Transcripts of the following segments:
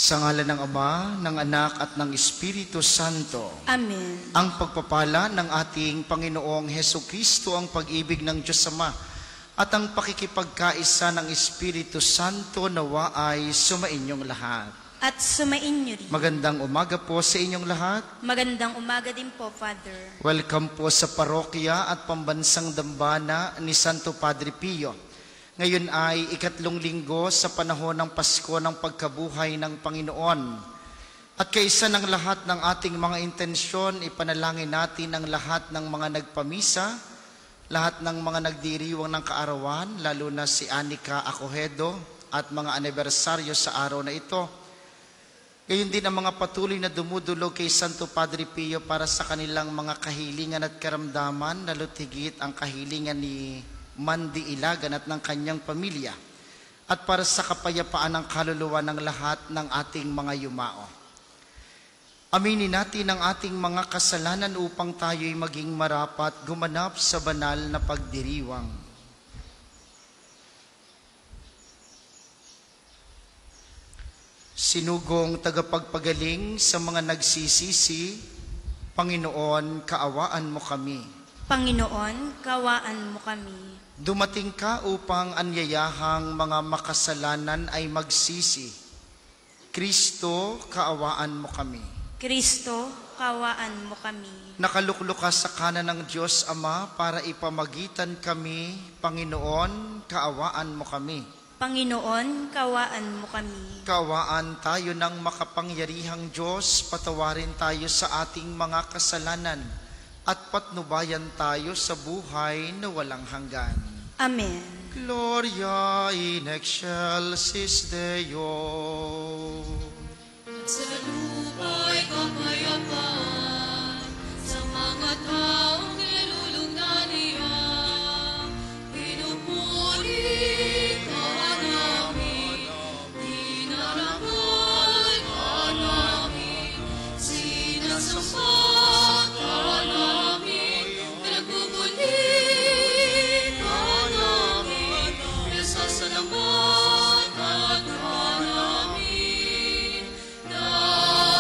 Sa ngalan ng Ama, ng Anak at ng Espiritu Santo. Amen. Ang pagpapala ng ating Panginoong Hesukristo, ang pag-ibig ng Diyos Ama, at ang pakikipagkaisa ng Espiritu Santo nawa ay sumainyong lahat. At sumainyo rin. Magandang umaga po sa inyong lahat. Magandang umaga din po, Father. Welcome po sa parokya at pambansang dambana ni Santo Padre Pio. Ngayon ay ikatlong linggo sa panahon ng Pasko ng pagkabuhay ng Panginoon. At kaysa ng lahat ng ating mga intensyon, ipanalangin natin ang lahat ng mga nagpamisa, lahat ng mga nagdiriwang ng kaarawan, lalo na si Anika Acohedo at mga anibersaryo sa araw na ito. Gayon din ang mga patuloy na dumudulog kay Santo Padre Pio para sa kanilang mga kahilingan at karamdaman, lalo't higit ang kahilingan ni Mandy Ilagan at ng kanyang pamilya, at para sa kapayapaan ng kaluluwa ng lahat ng ating mga yumao. Aminin natin ang ating mga kasalanan upang tayo'y maging marapat gumanap sa banal na pagdiriwang. Sinugong tagapagpagaling sa mga nagsisisi, Panginoon, kaawaan mo kami. Panginoon, kaawaan mo kami. Dumating ka upang anyayahang mga makasalanan ay magsisi. Kristo, kaawaan mo kami. Kristo, kaawaan mo kami. Nakaluklok ka sa kanan ng Diyos Ama para ipamagitan kami. Panginoon, kaawaan mo kami. Panginoon, kaawaan mo kami. Kaawaan tayo ng makapangyarihang Diyos, patawarin tayo sa ating mga kasalanan at patnubayan tayo sa buhay na walang hanggan. Amen. Gloria in excelsis Deo. Sa lupa'y kapayapaan sa mga taong nilulugdan niya. Pinupuri ka namin, dinarangal ka namin, sinasamba ka namin, pinagbubuli ka namin, pinasasalamatan ka namin.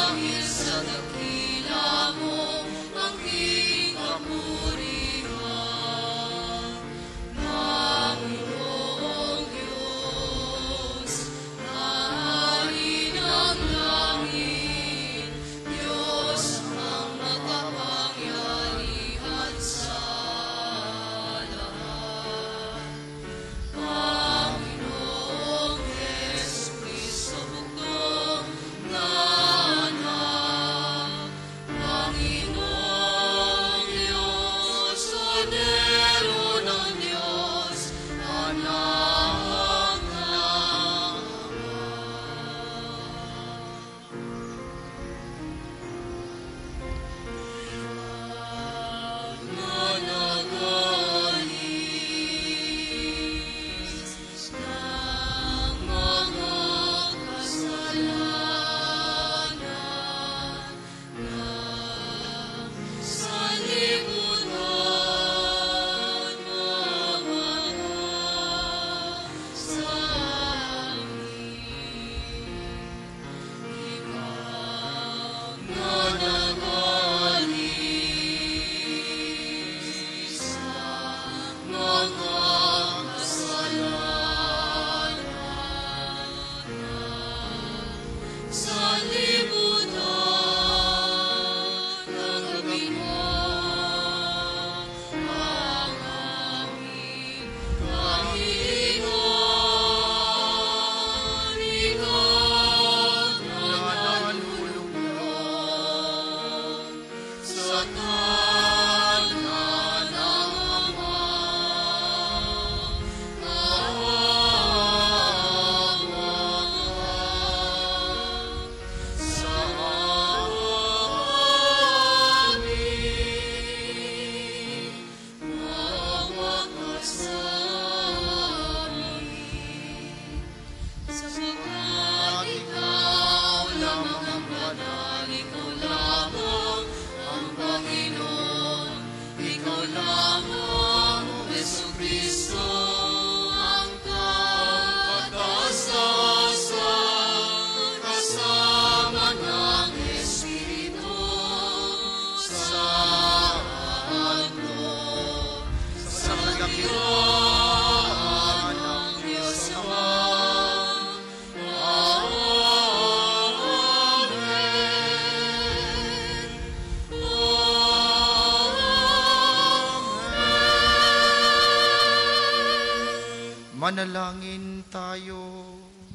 Manalangin tayo.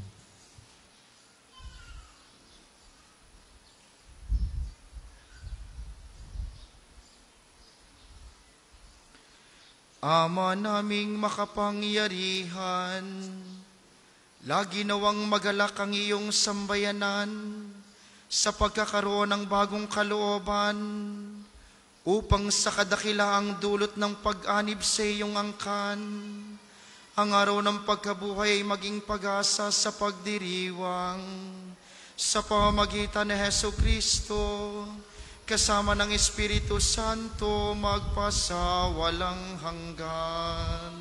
Ama naming makapangyarihan, lagi nawang magalak ang iyong sambayanan sa pagkakaroon ng bagong kalooban upang sa kadakilaang dulot ng pag-anib sa iyong angkan, ang araw ng pagkabuhay ay maging pag-asa sa pagdiriwang sa pamamagitan ni Hesukristo, kasama ng Espiritu Santo, magpasawalang hanggan.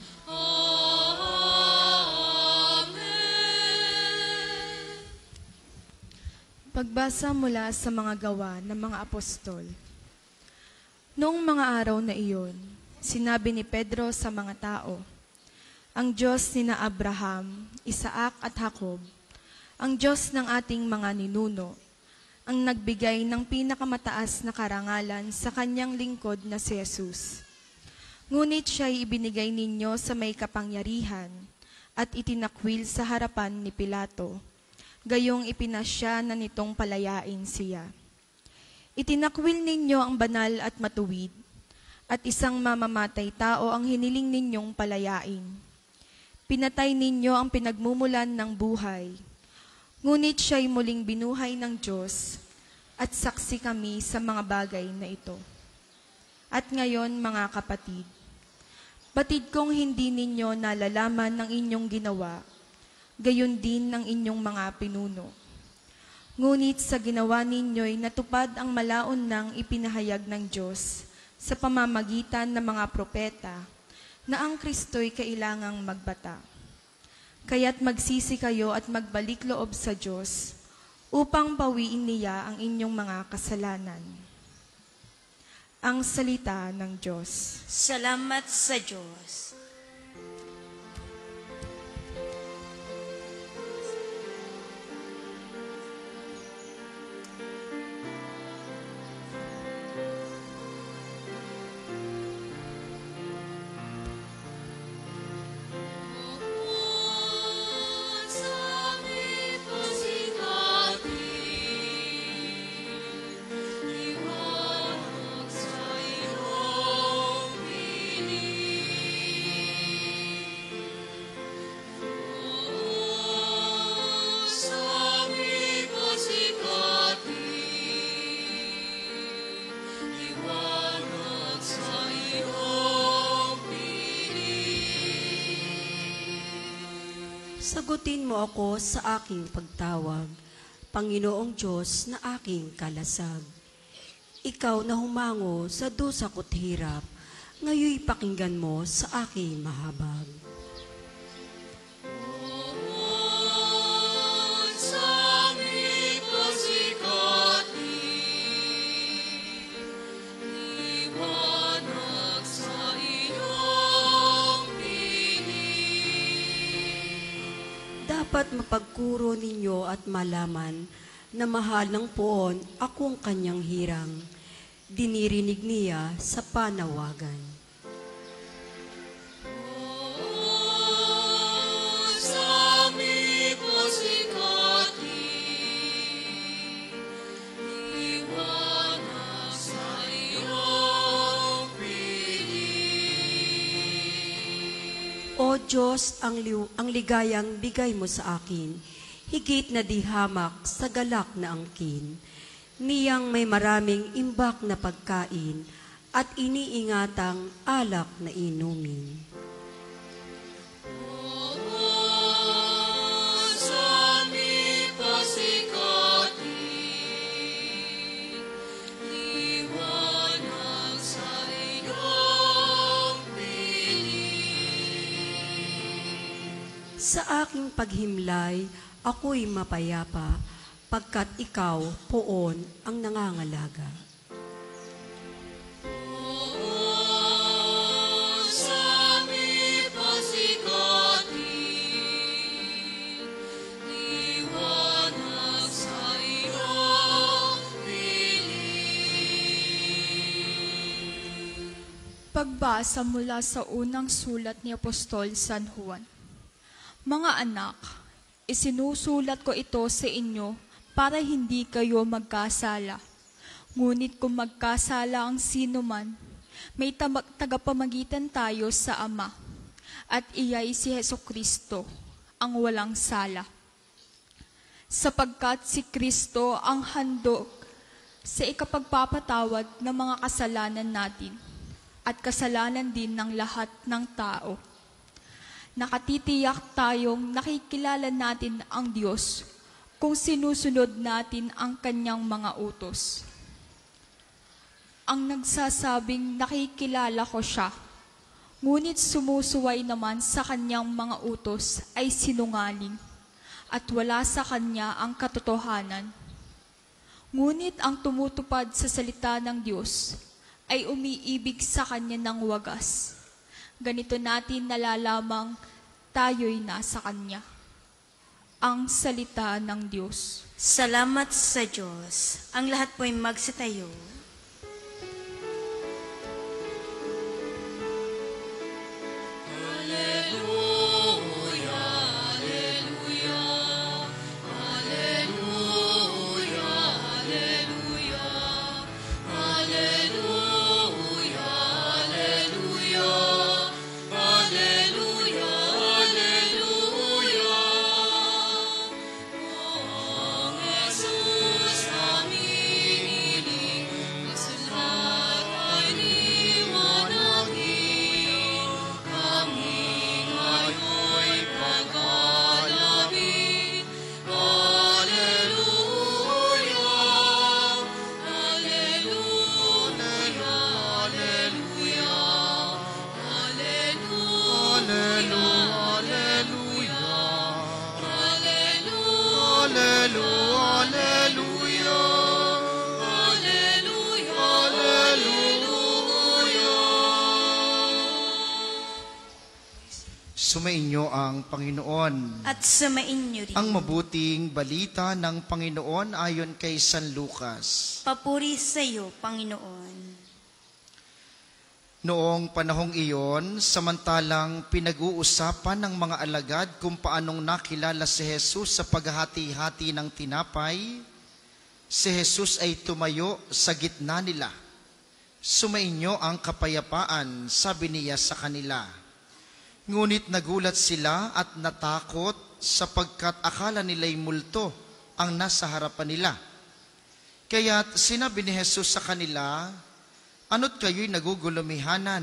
Amen. Pagbasa mula sa mga gawa ng mga apostol. Noong mga araw na iyon, sinabi ni Pedro sa mga tao, ang Diyos nina Abraham, Isaac at Jacob, ang Diyos ng ating mga ninuno, ang nagbigay ng pinakamataas na karangalan sa kanyang lingkod na si Jesus. Ngunit siya'y ibinigay ninyo sa may kapangyarihan at itinakwil sa harapan ni Pilato, gayong ipinasya na nitong palayain siya. Itinakwil ninyo ang banal at matuwid, at isang mamamatay tao ang hiniling ninyong palayain. Pinatay ninyo ang pinagmumulan ng buhay, ngunit siya'y muling binuhay ng Diyos, at saksi kami sa mga bagay na ito. At ngayon, mga kapatid, batid kong hindi ninyo nalalaman ng inyong ginawa, gayon din ng inyong mga pinuno. Ngunit sa ginawa ninyo'y natupad ang malaon ng ipinahayag ng Diyos sa pamamagitan ng mga propeta na ang Kristo'y kailangang magbata. Kaya't magsisi kayo at magbalik loob sa Diyos upang pawiin niya ang inyong mga kasalanan. Ang salita ng Diyos. Salamat sa Diyos. Sagutin mo ako sa aking pagtawag, Panginoong Diyos na aking kalasag. Ikaw na humango sa dusa ko't hirap, ngayoy pakinggan mo sa aking mahabag. Dapat mapagkuro ninyo at malaman na mahal ng poon akong kanyang hirang. Dinirinig niya sa panawagan. O Diyos, ang ligayang bigay mo sa akin, higit na di hamak sa galak na angkin, niyang may maraming imbak na pagkain at iniingatang alak na inumin. Sa aking paghimlay, ako'y mapayapa, pagkat ikaw, poon, ang nangangalaga. Pagbasa mula sa unang sulat ni Apostol San Juan. Mga anak, isinusulat ko ito sa inyo para hindi kayo magkasala. Ngunit kung magkasala ang sino man, may tagapamagitan tayo sa Ama, at iya'y si Hesukristo, ang walang sala. Sapagkat si Kristo ang handog sa ikapagpapatawad ng mga kasalanan natin at kasalanan din ng lahat ng tao. Nakatitiyak tayong nakikilala natin ang Diyos kung sinusunod natin ang kanyang mga utos. Ang nagsasabing nakikilala ko siya, ngunit sumusuway naman sa kanyang mga utos ay sinungaling at wala sa kanya ang katotohanan. Ngunit ang tumutupad sa salita ng Diyos ay umiibig sa kanya ng wagas. Ganito natin nalalamang tayo'y nasa kanya. Ang salita ng Diyos. Salamat sa Diyos. Ang lahat po'y magsitayo. Sumainyo ang Panginoon. At sumainyo rin. Ang mabuting balita ng Panginoon ayon kay San Lucas. Papuri sa iyo, Panginoon. Noong panahong iyon, samantalang pinag-uusapan ng mga alagad kung paanong nakilala si Jesus sa paghahati-hati ng tinapay, si Jesus ay tumayo sa gitna nila. Sumainyo ang kapayapaan, sabi niya sa kanila. Ngunit nagulat sila at natakot sapagkat akala nila'y multo ang nasa harapan nila. Kaya't sinabi ni Jesus sa kanila, "Ano't kayo'y nagugulumihanan?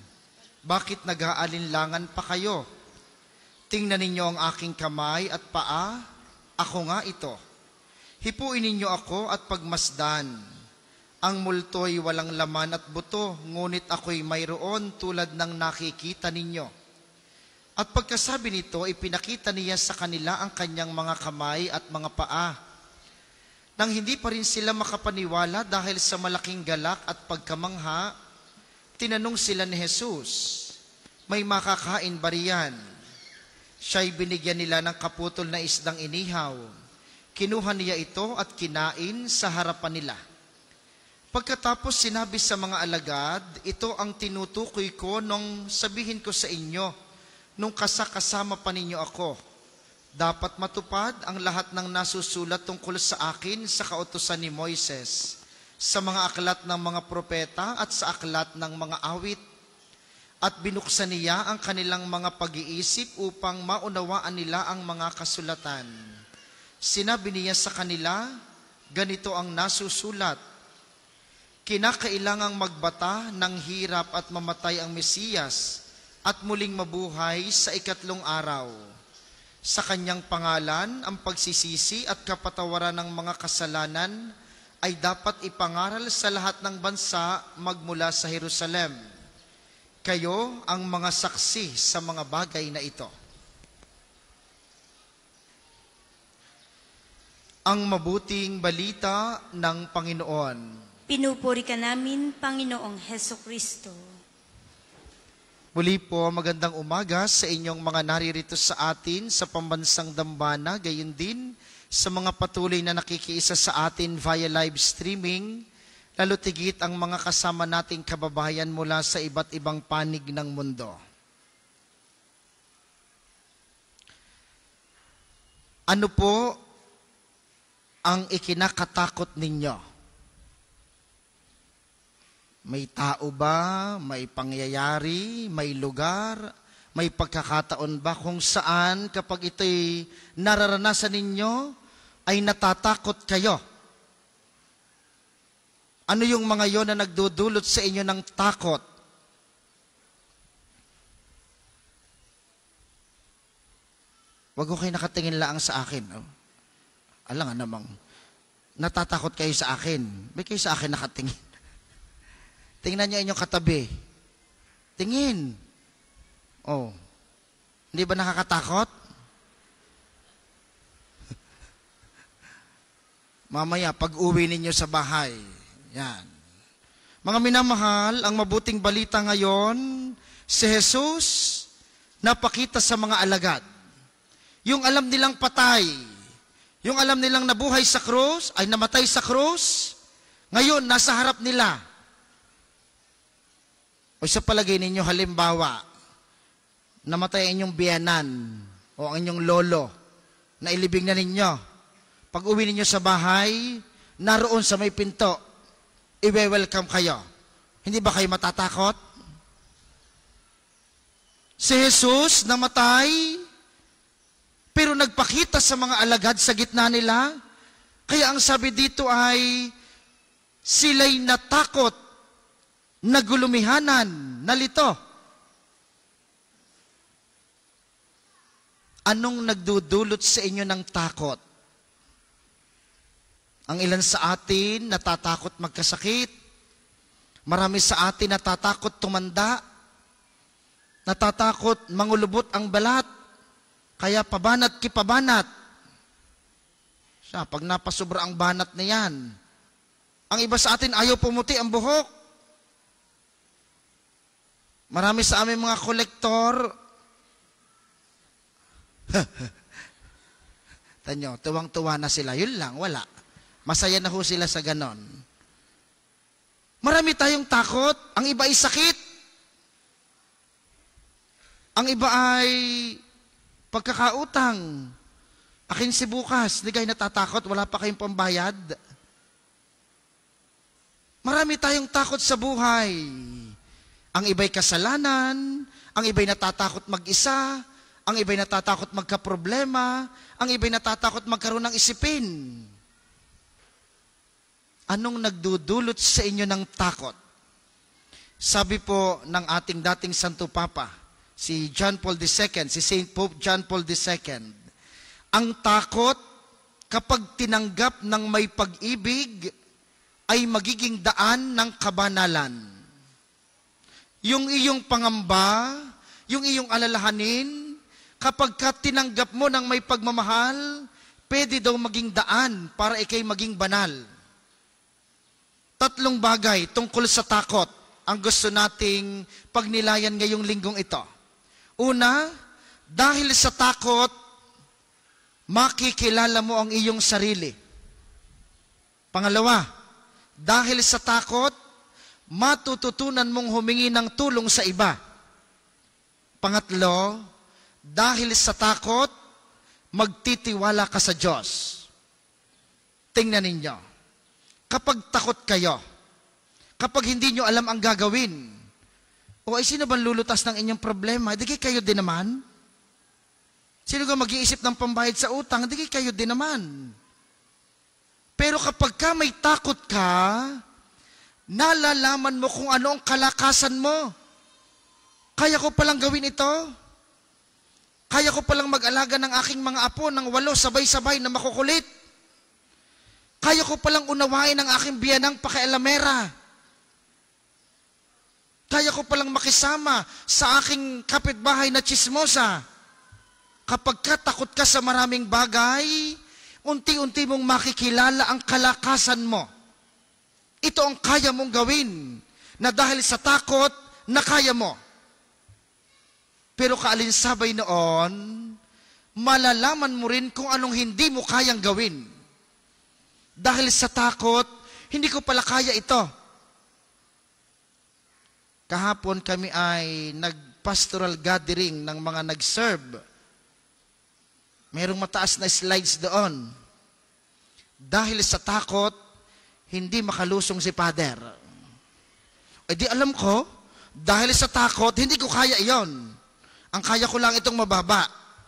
Bakit nag-aalinlangan pa kayo? Tingnan ninyo ang aking kamay at paa, ako nga ito. Hipuin ninyo ako at pagmasdan. Ang multo'y walang laman at buto, ngunit ako'y mayroon tulad ng nakikita ninyo." At pagkasabi nito, ipinakita niya sa kanila ang kanyang mga kamay at mga paa. Nang hindi pa rin sila makapaniwala dahil sa malaking galak at pagkamangha, tinanong sila ni Jesus, "May makakain ba riyan?" Siya'y binigyan nila ng kaputol na isdang inihaw. Kinuha niya ito at kinain sa harapan nila. Pagkatapos sinabi sa mga alagad, "Ito ang tinutukoy ko nung sabihin ko sa inyo, nung kasama pa ninyo ako. Dapat matupad ang lahat ng nasusulat tungkol sa akin sa kautusan ni Moises, sa mga aklat ng mga propeta at sa aklat ng mga awit." At binuksan niya ang kanilang mga pag-iisip upang maunawaan nila ang mga kasulatan. Sinabi niya sa kanila, ganito ang nasusulat, "Kinakailangang magbata ng hirap at mamatay ang Mesiyas, at muling mabuhay sa ikatlong araw. Sa kanyang pangalan, ang pagsisisi at kapatawaran ng mga kasalanan ay dapat ipangaral sa lahat ng bansa magmula sa Jerusalem. Kayo ang mga saksi sa mga bagay na ito." Ang mabuting balita ng Panginoon. Pinupuri ka namin, Panginoong Hesukristo. Muli po, magandang umaga sa inyong mga naririto sa atin sa pambansang dambana, gayon din sa mga patuloy na nakikiisa sa atin via live streaming, lalo tigit ang mga kasama nating kababayan mula sa iba't ibang panig ng mundo. Ano po ang ikinakatakot ninyo? May tao ba? May pangyayari? May lugar? May pagkakataon ba kung saan kapag ito'y nararanasan ninyo ay natatakot kayo? Ano yung mga yon na nagdudulot sa inyo ng takot? Wag ko kayo nakatingin lang sa akin. Oh. Alam nga namang, natatakot kayo sa akin. May kayo sa akin nakatingin. Tingnan niyo inyong katabi. Tingin. Oh. Hindi ba nakakatakot? Mamaya, pag uwi ninyo sa bahay, yan. Mga minamahal, ang mabuting balita ngayon, si Jesus napakita sa mga alagad. Yung alam nilang patay, yung alam nilang nabuhay sa krus, ay namatay sa krus, ngayon nasa harap nila. O sa palagay ninyo, halimbawa, namatay ang inyong biyanan o ang inyong lolo na ilibing na ninyo. Pag uwi ninyo sa bahay, naroon sa may pinto, i-welcome kayo. Hindi ba kayo matatakot? Si Jesus namatay, pero nagpakita sa mga alagad sa gitna nila. Kaya ang sabi dito ay, sila'y natakot, nagulumihanan, nalito. Anong nagdudulot sa inyo ng takot? Ang ilan sa atin natatakot magkasakit. Marami sa atin natatakot tumanda. Natatakot mangulubot ang balat. Kaya pabanat kipabanat. Pag napasobra ang banat na yan. Ang iba sa atin ayaw pumuti ang buhok. Marami sa aming mga kolektor. Tanyo, tuwang-tuwa na sila. Yun lang, wala. Masaya na ho sila sa ganon. Marami tayong takot. Ang iba ay sakit. Ang iba ay pagkakautang. Akin si bukas, di kayo natatakot, wala pa kayong pambayad. Marami tayong takot sa buhay. Ang iba'y kasalanan, ang iba'y natatakot mag-isa, ang iba'y natatakot magkaproblema, ang iba'y natatakot magkaroon ng isipin. Anong nagdudulot sa inyo ng takot? Sabi po ng ating dating Santo Papa, si John Paul II, si Saint Pope John Paul II, ang takot kapag tinanggap ng may pag-ibig ay magiging daan ng kabanalan. Yung iyong pangamba, yung iyong alalahanin, kapag ka tinanggap mo ng may pagmamahal, pwede daw maging daan para ikay maging banal. 3 bagay tungkol sa takot ang gusto nating pagnilayan ngayong linggong ito. Una, dahil sa takot, makikilala mo ang iyong sarili. Pangalawa, dahil sa takot, matututunan mong humingi ng tulong sa iba. Pangatlo, dahil sa takot, magtitiwala ka sa Diyos. Tingnan ninyo, kapag takot kayo, kapag hindi nyo alam ang gagawin, o ay sino bang lulutas ng inyong problema? Di kayo din naman. Sino ka mag-iisip ng pambayad sa utang? Di kayo din naman. Pero kapag ka may takot ka, nalalaman mo kung ano ang kalakasan mo. Kaya ko palang gawin ito. Kaya ko palang mag-alaga ng aking mga apo ng 8 sabay-sabay na makukulit. Kaya ko palang unawain ang aking biyanang pakialamera. Kaya ko palang makisama sa aking kapitbahay na chismosa. Kapag katakot ka sa maraming bagay, unti-unti mong makikilala ang kalakasan mo. Ito ang kaya mong gawin, na dahil sa takot, na kaya mo. Pero kaalinsabay noon, malalaman mo rin kung anong hindi mo kayang gawin. Dahil sa takot, hindi ko pala kaya ito. Kahapon kami ay nag-pastoral gathering ng mga nag-serve Merong mataas na slides doon. Dahil sa takot, hindi makalusong si Father. E di alam ko, dahil sa takot, hindi ko kaya iyon. Ang kaya ko lang itong mababa.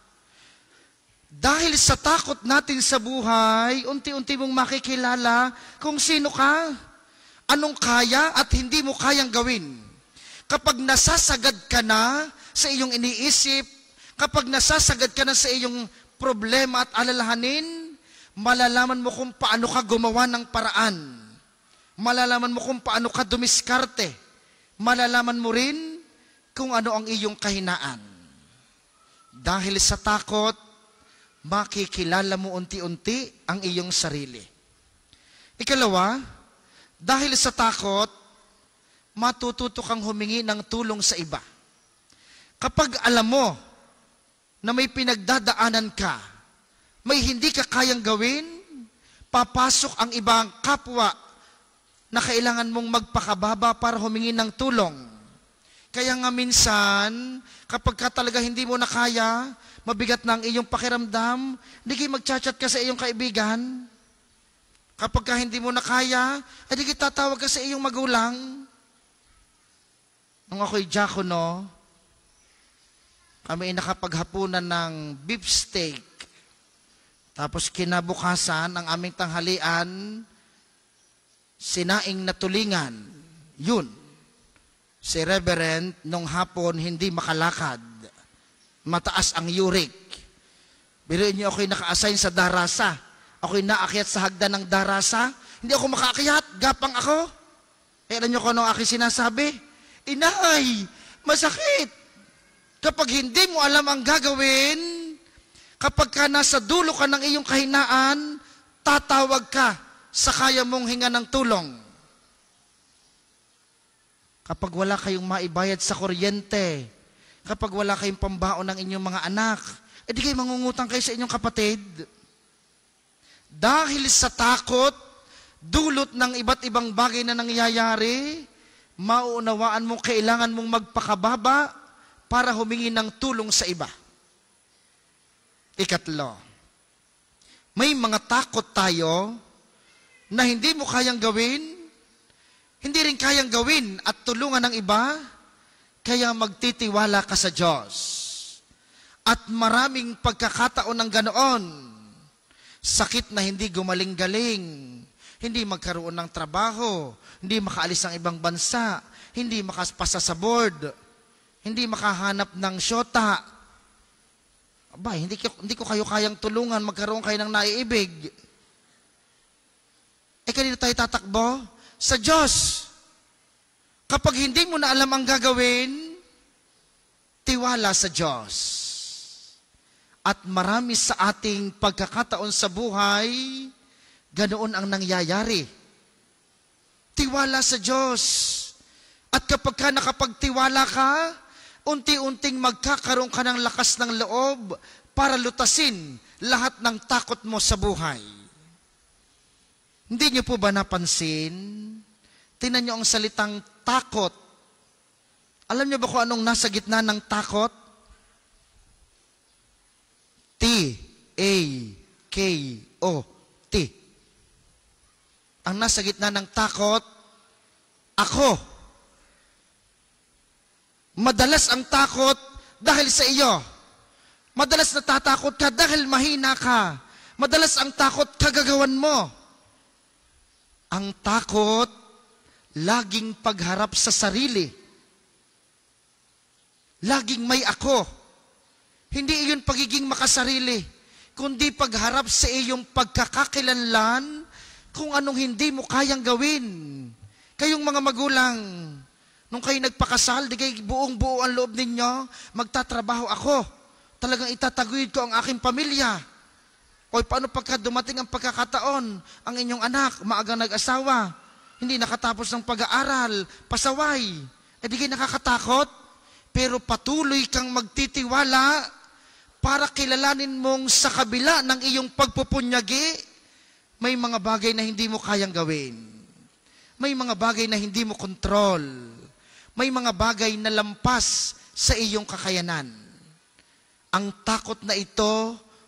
Dahil sa takot natin sa buhay, unti-unti mong makikilala kung sino ka, anong kaya at hindi mo kayang gawin. Kapag nasasagad ka na sa iyong iniisip, kapag nasasagad ka na sa iyong problema at alalahanin, malalaman mo kung paano ka gumawa ng paraan. Malalaman mo kung paano ka dumiskarte. Malalaman mo rin kung ano ang iyong kahinaan. Dahil sa takot, makikilala mo unti-unti ang iyong sarili. Ikalawa, dahil sa takot, matututo kang humingi ng tulong sa iba. Kapag alam mo na may pinagdadaanan ka, may hindi ka kayang gawin, papasok ang ibang kapwa na kailangan mong magpakababa para humingi ng tulong. Kaya nga minsan, kapag ka talaga hindi mo na kaya, mabigat na ang iyong pakiramdam, hindi kayo magchat-chat ka sa iyong kaibigan. Kapag ka hindi mo na kaya, hindi kayo tatawag ka sa iyong magulang. Nung ako'y diakono, kami nakapaghapunan ng beef steak. Tapos kinabukasan, ang aming tanghalian, sinaing na tulingan. Yun. Si Reverend, nung hapon, hindi makalakad. Mataas ang uric. Biruin niyo, ako'y naka-assign sa darasa. Ako'y naakyat sa hagdan ng darasa. Hindi ako makaakyat. Gapang ako. Alam niyo kung ano aking sinasabi? Inay, masakit. Kapag hindi mo alam ang gagawin, kapag ka nasa dulo ka ng iyong kahinaan, tatawag ka sa kaya mong hinga ng tulong. Kapag wala kayong maibayad sa kuryente, kapag wala kayong pambaon ng inyong mga anak, edi kayo mangungutang kayo sa inyong kapatid. Dahil sa takot, dulot ng iba't ibang bagay na nangyayari, mauunawaan mo kailangan mong magpakababa para humingi ng tulong sa iba. Ikatlo, may mga takot tayo na hindi mo kayang gawin, hindi rin kayang gawin at tulungan ng iba, kaya magtitiwala ka sa Diyos. At maraming pagkakataon ng ganoon, sakit na hindi gumaling-galing, hindi magkaroon ng trabaho, hindi makaalis ng ibang bansa, hindi makapasa sa board, hindi makahanap ng syota. Abay, hindi ko kayo kayang tulungan, magkaroon kayo ng naiibig. Kanino tayo tatakbo? Sa Diyos. Kapag hindi mo na alam ang gagawin, tiwala sa Diyos. At marami sa ating pagkakataon sa buhay, ganoon ang nangyayari. Tiwala sa Diyos. At kapag ka nakapagtiwala ka, unti-unting magkakaroon ka ng lakas ng loob para lutasin lahat ng takot mo sa buhay. Hindi niyo po ba napansin? Tingnan niyo ang salitang takot. Alam niyo ba kung anong nasa gitna ng takot? T-A-K-O-T. Ang nasa gitna ng takot, ako. Madalas ang takot dahil sa iyo. Madalas natatakot ka dahil mahina ka. Madalas ang takot kagagawan mo. Ang takot, laging pagharap sa sarili. Laging may ako. Hindi iyon pagiging makasarili, kundi pagharap sa iyong pagkakakilanlan kung anong hindi mo kayang gawin. Kayong mga magulang, nung kayo nagpakasal, di kayo buong-buo ang loob ninyo, magtatrabaho ako. Talagang itataguyod ko ang aking pamilya. O paano pagka dumating ang pagkakataon, ang inyong anak, maagang nag-asawa, hindi nakatapos ng pag-aaral, pasaway, di kayo nakakatakot, pero patuloy kang magtitiwala para kilalanin mong sa kabila ng iyong pagpupunyagi, may mga bagay na hindi mo kayang gawin. May mga bagay na hindi mo kontrol. May mga bagay na lampas sa iyong kakayanan. Ang takot na ito,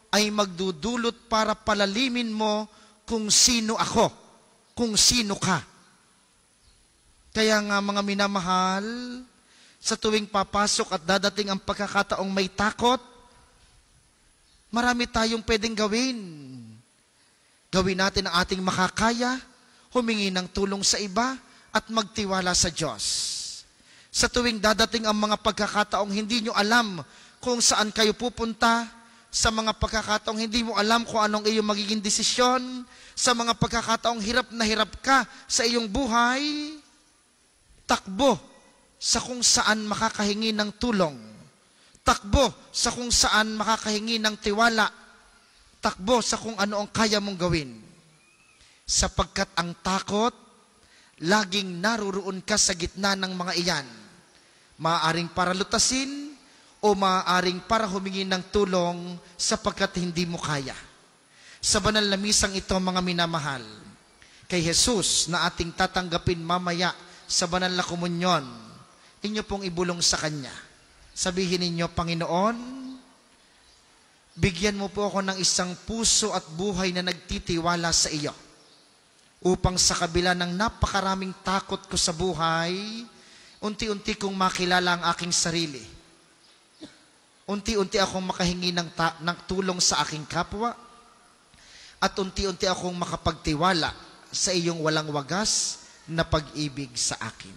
ay magdudulot para palalimin mo kung sino ako, kung sino ka. Kaya nga mga minamahal, sa tuwing papasok at dadating ang pagkakataong may takot, marami tayong pwedeng gawin. Gawin natin ang ating makakaya, humingi ng tulong sa iba, at magtiwala sa Diyos. Sa tuwing dadating ang mga pagkakataong hindi nyo alam kung saan kayo pupunta, sa mga pagkakataong hindi mo alam kung anong iyong magiging desisyon, sa mga pagkakataong hirap na hirap ka sa iyong buhay, takbo sa kung saan makakahingi ng tulong. Takbo sa kung saan makakahingi ng tiwala. Takbo sa kung ano ang kaya mong gawin. Sapagkat ang takot, laging naruroon ka sa gitna ng mga iyan. Maaaring para lutasin o maaaring para humingi ng tulong sapagkat hindi mo kaya. Sa banal na misang ito, mga minamahal, kay Jesus na ating tatanggapin mamaya sa banal na komunyon, inyo pong ibulong sa Kanya. Sabihin ninyo, Panginoon, bigyan mo po ako ng isang puso at buhay na nagtitiwala sa iyo, upang sa kabila ng napakaraming takot ko sa buhay, unti-unti kong makilala ang aking sarili. Unti-unti akong makahingi ng tulong sa aking kapwa, at unti-unti akong makapagtiwala sa iyong walang wagas na pag-ibig sa akin.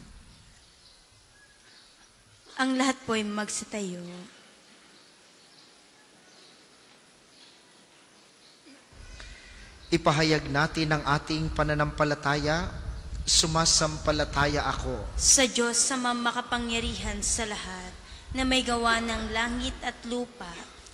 Ang lahat po ay magsitayo. Ipahayag natin ang ating pananampalataya. Sumasampalataya ako Sa Diyos sa makapangyarihan sa lahat, na may gawa ng langit at lupa.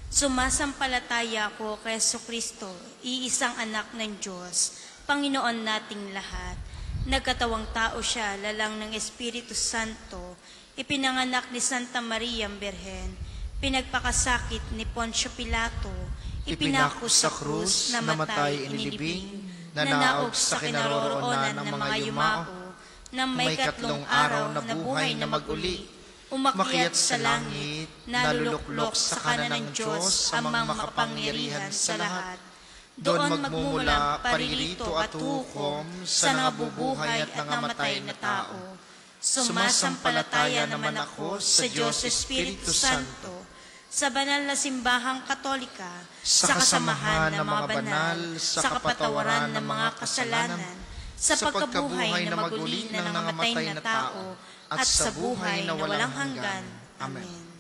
Sumasampalataya ako kay Jesucristo, iisang anak ng Diyos, Panginoon nating lahat. Nagkatawang tao siya, lalang ng Espiritu Santo, ipinanganak ni Santa Maria Birhen, pinagpakasakit ni Poncio Pilato, ipinako sa krus, namatay, inilibing, nanaog sa kinaroroonan ng mga yumao, na may katlong araw na buhay na maguli, umakyat sa langit, naluluklok sa kanan ng Diyos, amang makapangyarihan sa lahat. Doon magmumula paririto at hukom sa nabubuhay at namatay na tao. Sumasampalataya naman ako sa Diyos Espiritu Santo, sa banal na simbahang katolika, sa kasamahan ng mga banal, sa kapatawaran ng mga kasalanan, sa pagkabuhay na maguli ng namatay na tao, at sa buhay na walang hanggan. Amen.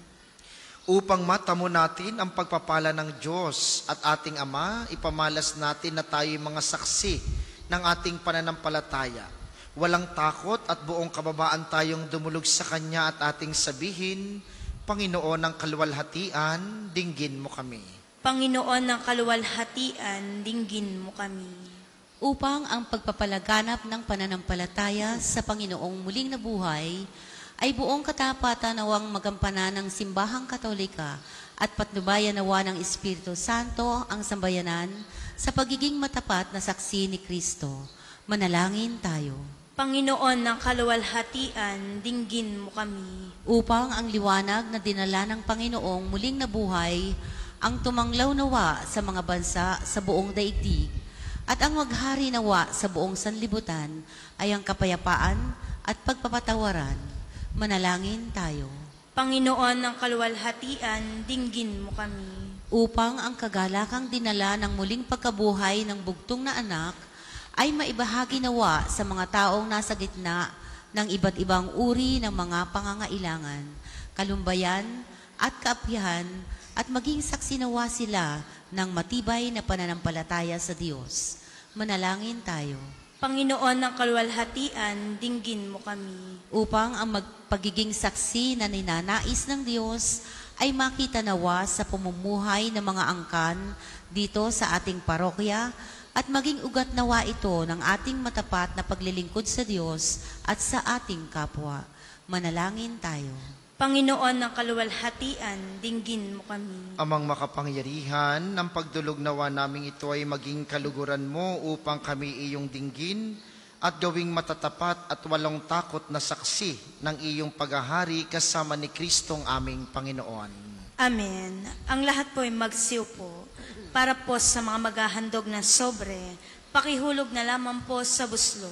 Upang matamo natin ang pagpapala ng Diyos at ating Ama, ipamalas natin na tayo'y mga saksi ng ating pananampalataya. Walang takot at buong kababaan tayong dumulog sa Kanya at ating sabihin, Panginoon ng kaluwalhatian, dinggin mo kami. Panginoon ng kaluwalhatian, dinggin mo kami. Upang ang pagpapalaganap ng pananampalataya sa Panginoong muling nabuhay ay buong katapatan nawang magampanan ng simbahang katolika at patnubayan nawa ng Espiritu Santo ang sambayanan sa pagiging matapat na saksi ni Kristo. Manalangin tayo. Panginoon ng kaluwalhatian, dinggin mo kami. Upang ang liwanag na dinala ng Panginoong muling nabuhay ang tumanglaw nawa sa mga bansa sa buong daigdig at ang maghari nawa sa buong sanlibutan ay ang kapayapaan at pagpapatawaran. Manalangin tayo. Panginoon ng kaluwalhatian, dinggin mo kami. Upang ang kagalakang dinala ng muling pagkabuhay ng bugtong na anak ay maibahagi nawa sa mga taong nasa gitna ng iba't ibang uri ng mga pangangailangan, kalumbayan at kaapihan, at maging saksi nawa sila ng matibay na pananampalataya sa Diyos. Manalangin tayo. Panginoon ng kaluwalhatian, dinggin mo kami. Upang ang pagiging saksi na ninanais ng Diyos ay makita nawa sa pamumuhay ng mga angkan dito sa ating parokya, at maging ugat nawa ito ng ating matapat na paglilingkod sa Diyos at sa ating kapwa. Manalangin tayo. Panginoon ng kaluwalhatian, dinggin mo kami. Amang makapangyarihan, ang pagdulog nawa naming ito ay maging kaluguran mo upang kami iyong dinggin at gawing matatapat at walang takot na saksi ng iyong paghahari kasama ni Kristong aming Panginoon. Amen. Ang lahat po ay magsiupo. Para po sa mga maghahandog ng sobre, pakihulog na lamang po sa buslo.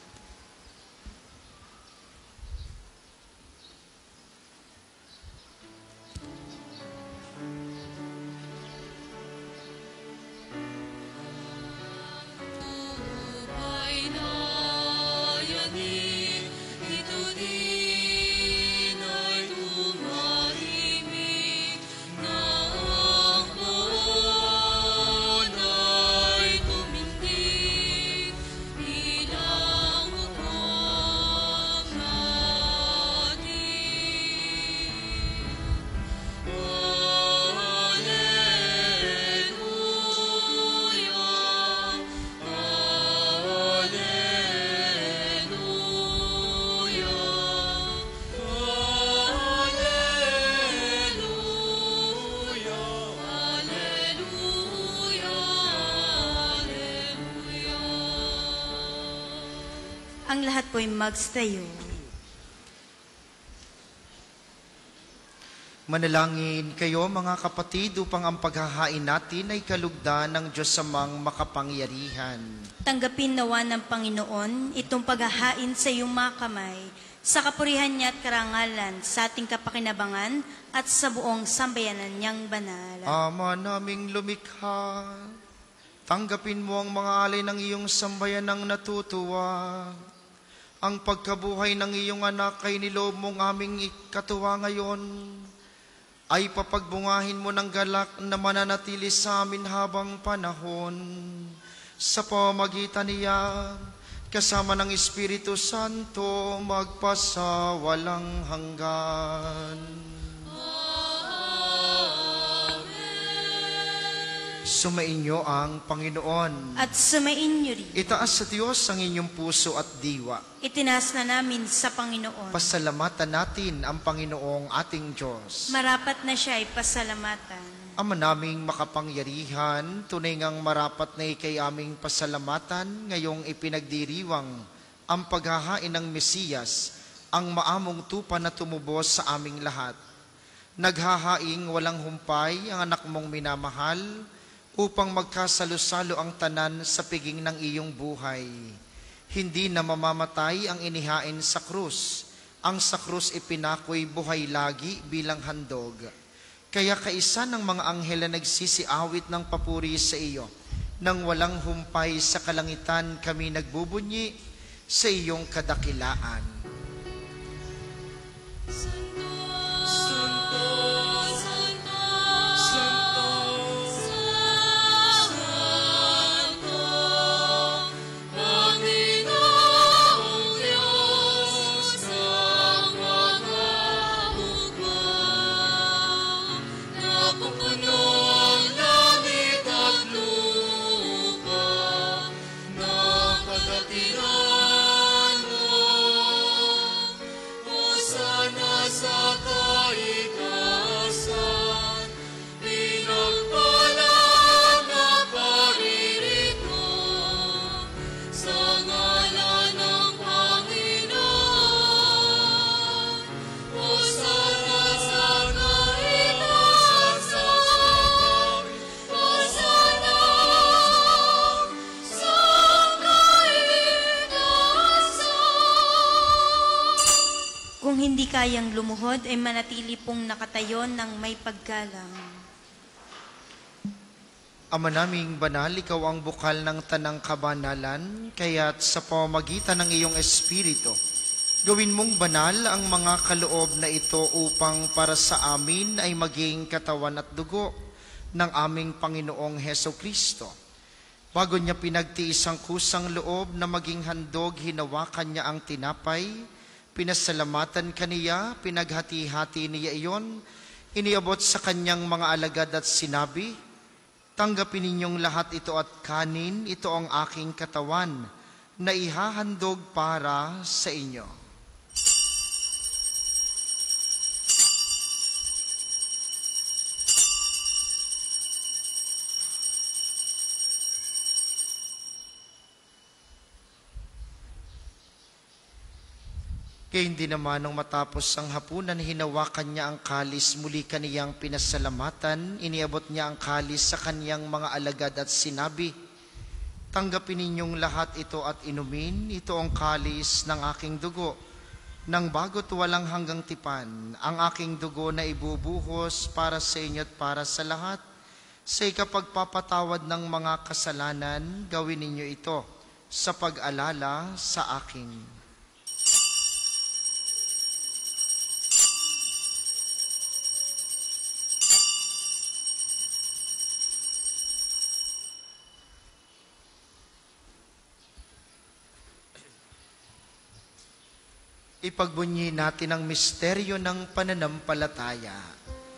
Ang lahat po'y magstayo. Manalangin kayo mga kapatid upang ang paghahain natin ay kalugdan ng Diyos amang makapangyarihan. Tanggapin nawa ng Panginoon itong paghahain sa iyong mga kamay, sa kapurihan niya at karangalan, sa ating kapakinabangan at sa buong sambayanan niyang banal. Ama naming lumikha, tanggapin mo ang mga alay ng iyong sambayanang natutuwa. Ang pagkabuhay ng iyong anak ay niloob mong aming ikatuwa ngayon, ay papagbungahin mo ng galak na mananatili sa amin habang panahon. Sa pamagitan niya, kasama ng Espiritu Santo, magpasawalang hanggan. Sumainyo ang Panginoon. At sumainyo rin. Itaas sa Diyos ang inyong puso at diwa. Itinaas na namin sa Panginoon. Pasalamatan natin ang Panginoong ating Diyos. Marapat na siya ay pasalamatan. Ama naming makapangyarihan, tunay ngang marapat na ikay aming pasalamatan ngayong ipinagdiriwang ang paghahain ng Mesiyas, ang maamong tupa na tumubos sa aming lahat. Naghahaing walang humpay ang anak mong minamahal, upang magkasalo-salo ang tanan sa piging ng iyong buhay. Hindi na mamamatay ang inihain sa krus. Ang sa krus ipinako'y buhay lagi bilang handog. Kaya kaisa ng mga anghel na nagsisiawit ng papuri sa iyo, nang walang humpay sa kalangitan kami nagbubunyi sa iyong kadakilaan. Hindi kayang lumuhod ay manatili pong nakatayo ng may paggalang. Ama naming banal, ikaw ang bukal ng tanang kabanalan, kaya't sa pamamagitan ng iyong Espiritu, gawin mong banal ang mga kaloob na ito upang para sa amin ay maging katawan at dugo ng aming Panginoong Hesukristo. Bago niya pinagtiis ang kusang loob na maging handog, hinawakan niya ang tinapay, pinasalamatan kaniya, pinaghati-hati niya iyon, iniabot sa kanyang mga alagad at sinabi, tanggapin ninyong lahat ito at kanin, ito ang aking katawan na ihahandog para sa inyo. Kaya hindi naman nung matapos ang hapunan, hinawakan niya ang kalis, muli kaniyang pinasalamatan, iniabot niya ang kalis sa kaniyang mga alagad at sinabi, tanggapin ninyong lahat ito at inumin, ito ang kalis ng aking dugo, ng bago't walang hanggang tipan, ang aking dugo na ibubuhos para sa inyo at para sa lahat. Sa ikapagpapatawad ng mga kasalanan, gawin ninyo ito sa pag-alala sa akin. Ipagbunyi natin ang misteryo ng pananampalataya.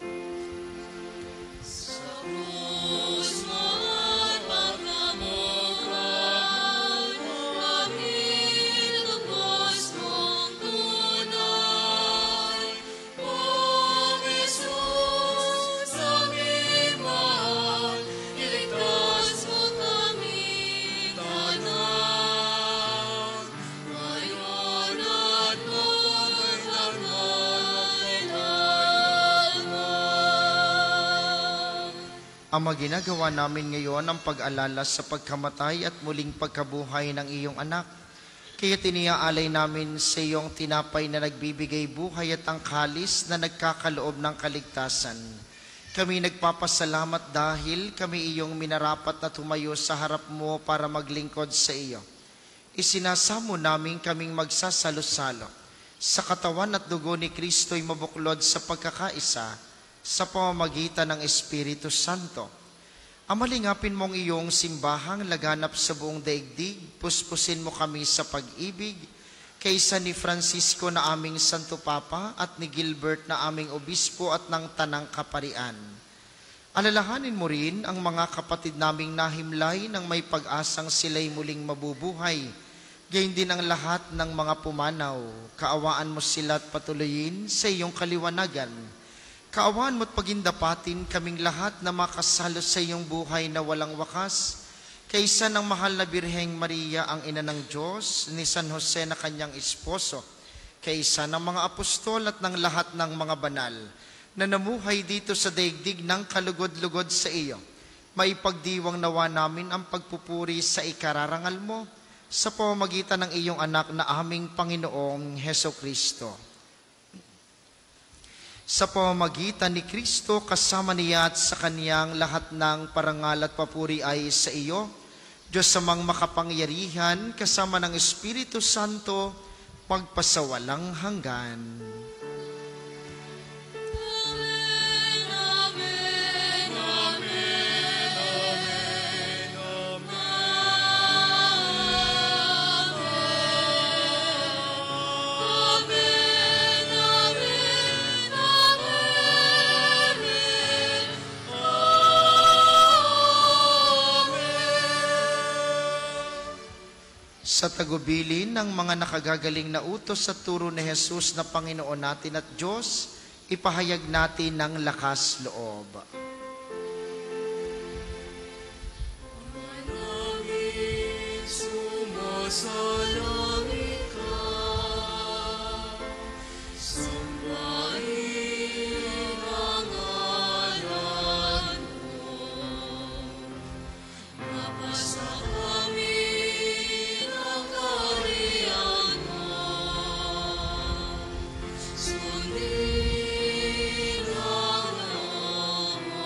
Ama, ginagawa namin ngayon ang pag-alala sa pagkamatay at muling pagkabuhay ng iyong anak. Kaya tiniaalay namin sa iyong tinapay na nagbibigay buhay at ang kalis na nagkakaloob ng kaligtasan. Kami nagpapasalamat dahil kami iyong minarapat na tumayo sa harap mo para maglingkod sa iyo. Isinasamo namin kaming magsasalo-salo sa katawan at dugo ni Kristo'y mabuklod sa pagkakaisa sa pamamagitan ng Espiritu Santo. Amalingapin mong iyong simbahang laganap sa buong daigdig, puspusin mo kami sa pag-ibig, kaysa ni Francisco na aming Santo Papa at ni Gilbert na aming Obispo at ng Tanang Kaparian. Alalahanin mo rin ang mga kapatid naming nahimlay nang may pag-asang sila'y muling mabubuhay, gayon din ang lahat ng mga pumanaw. Kaawaan mo sila at patuloyin sa iyong kaliwanagan. Kaawaan mo't pagindapatin kaming lahat na makasalo sa iyong buhay na walang wakas, kaysa ng mahal na Birheng Maria, ang ina ng Diyos, ni San Jose na kanyang esposo, kaysa ng mga apostol at ng lahat ng mga banal, na namuhay dito sa daigdig ng kalugod-lugod sa iyo. Maipagdiwang nawa namin ang pagpupuri sa ikararangal mo, sa pamamagitan ng iyong anak na aming Panginoong Heso Kristo. Sa pamamagitan ni Kristo, kasama niya at sa kaniyang lahat ng parangal at papuri ay sa iyo, Diyos samang makapangyarihan, kasama ng Espiritu Santo, pagpasawalang hanggan. Sa tagubilin ng mga nakagagaling na utos sa turo ni Jesus na Panginoon natin at Diyos, ipahayag natin ng lakas loob. Manangin, sumasalangit ka, sambahin ang ngalan mo, mapasa kami. Sundin ang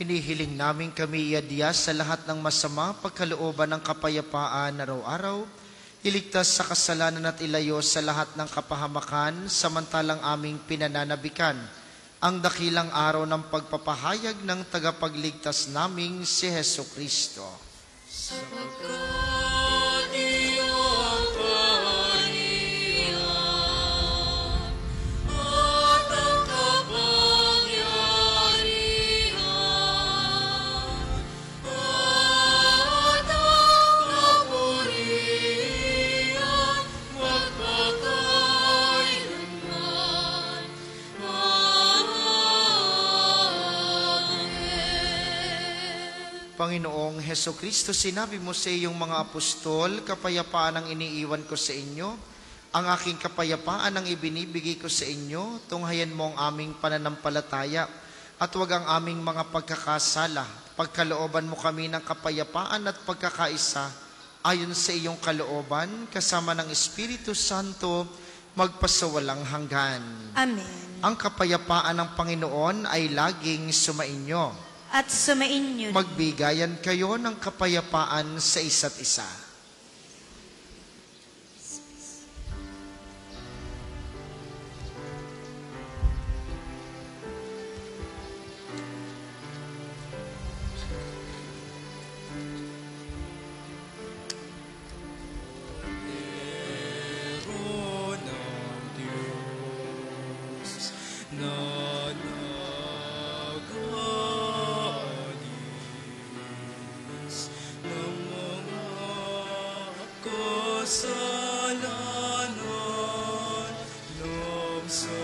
hinihiling namin kami iadya sa lahat ng masama, pagkalooban ng kapayapaan araw-araw, iligtas sa kasalanan at ilayo sa lahat ng kapahamakan, samantalang aming pinananabikan ang dakilang araw ng pagpapahayag ng tagapagligtas naming si Heso Kristo. Sapagkat iyong kaharian at ang kapangyarihan at ang kapurihan magpakailanman. Panginoong Heso Kristo, sinabi mo sa iyong mga apostol, kapayapaan ang iniiwan ko sa inyo, ang aking kapayapaan ang ibinibigay ko sa inyo, tunghayan mo ang aming pananampalataya at huwag ang aming mga pagkakasala. Pagkalooban mo kami ng kapayapaan at pagkakaisa ayon sa iyong kalooban, kasama ng Espiritu Santo, magpasawalang hanggan. Amen. Ang kapayapaan ng Panginoon ay laging sumainyo. At sumainyo rin. Magbigayan kayo ng kapayapaan sa isa't isa. Meron ang Diyos na nag-alis ng mga kasalanan ng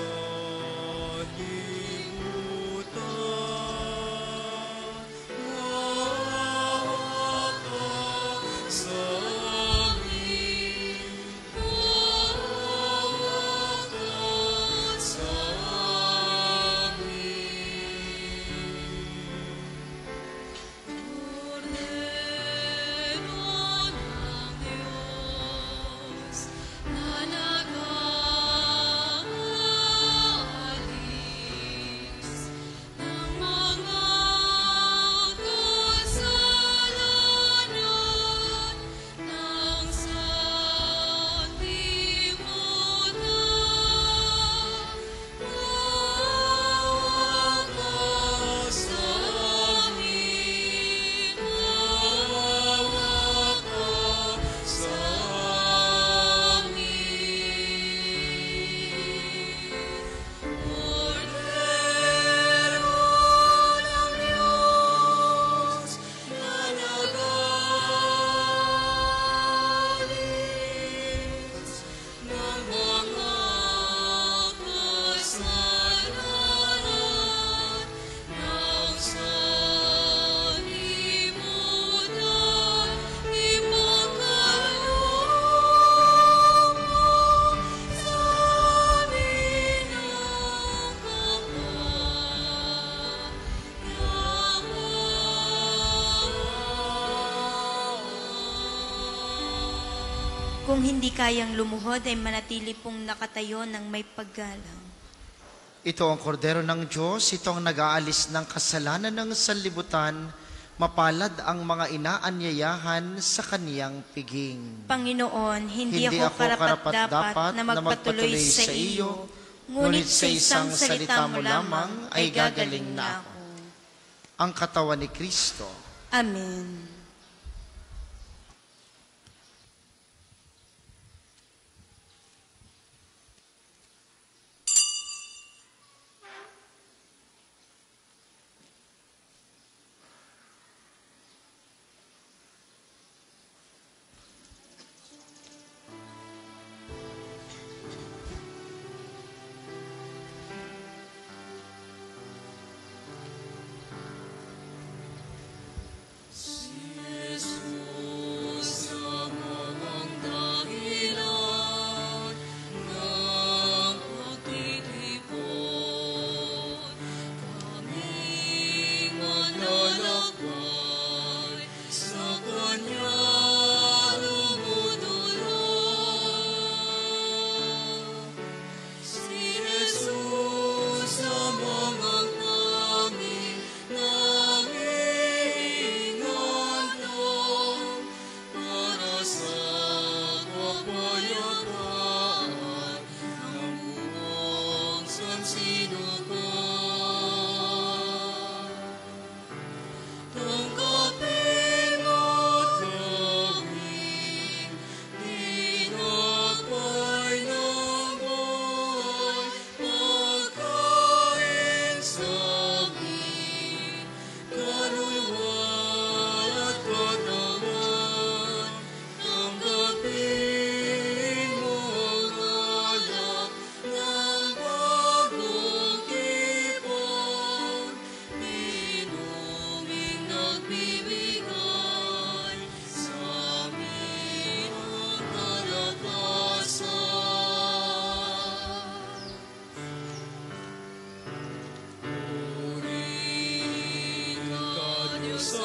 sanlibutan. Maawa sa amin, maawa ka sa Cordero ng Diyos na nag-aalis ng mga kasalanan ng sanlibutan. Maawa ka sa amin, maawa ka sa Cordero ng Diyos na nag-aalis ng mga kasalanan ng sanlibutan, ipagkaloob mo sa amin ang kapayapaan. Kung hindi kayang lumuhod, ay manatili pong nakatayo ng may paggalang. Ito ang kordero ng Diyos, ito ang nag-aalis ng kasalanan ng sanlibutan, mapalad ang mga inaanyayahan sa kaniyang piging. Panginoon, hindi ako karapat-dapat na magpatuloy sa iyo, ngunit sa isang salita mo lamang ay gagaling na ako. Ang katawan ni Kristo. Amen. Si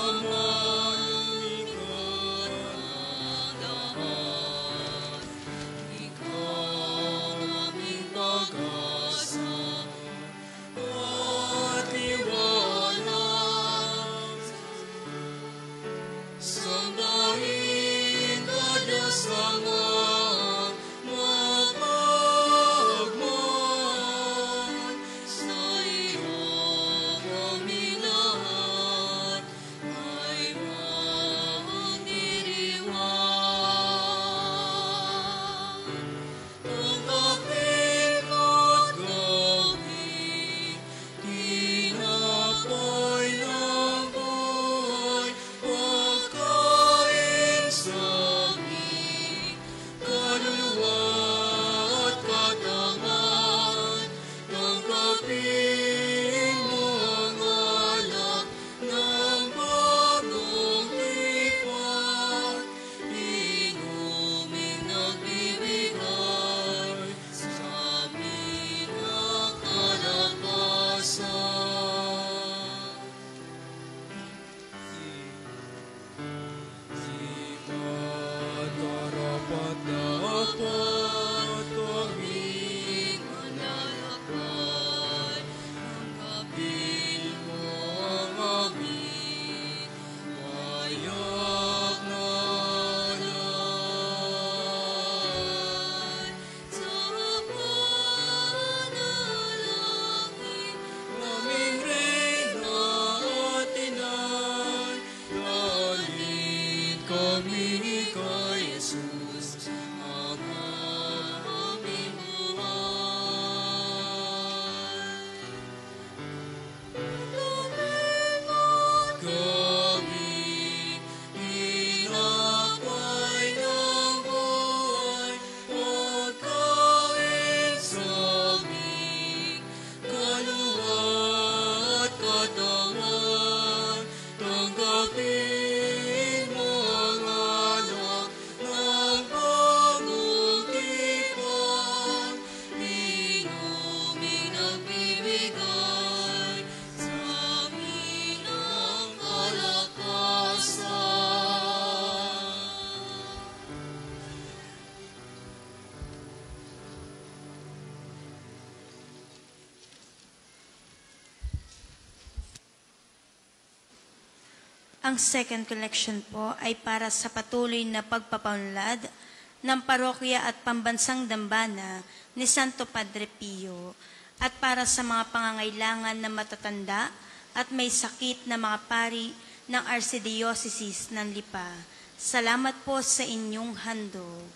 Ang second collection po ay para sa patuloy na pagpapaunlad ng parokya at pambansang dambana ni Santo Padre Pio at para sa mga pangangailangan na matatanda at may sakit na mga pari ng Archdiocese ng Lipa. Salamat po sa inyong handog.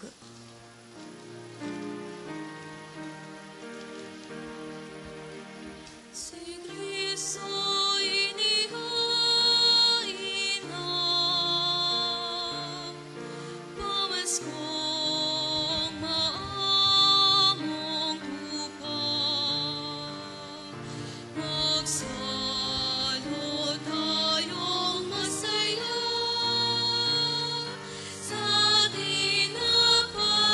Si Cristo inihain na pamaskong maamong tupad. Magsalo tayong masaya sa tinapay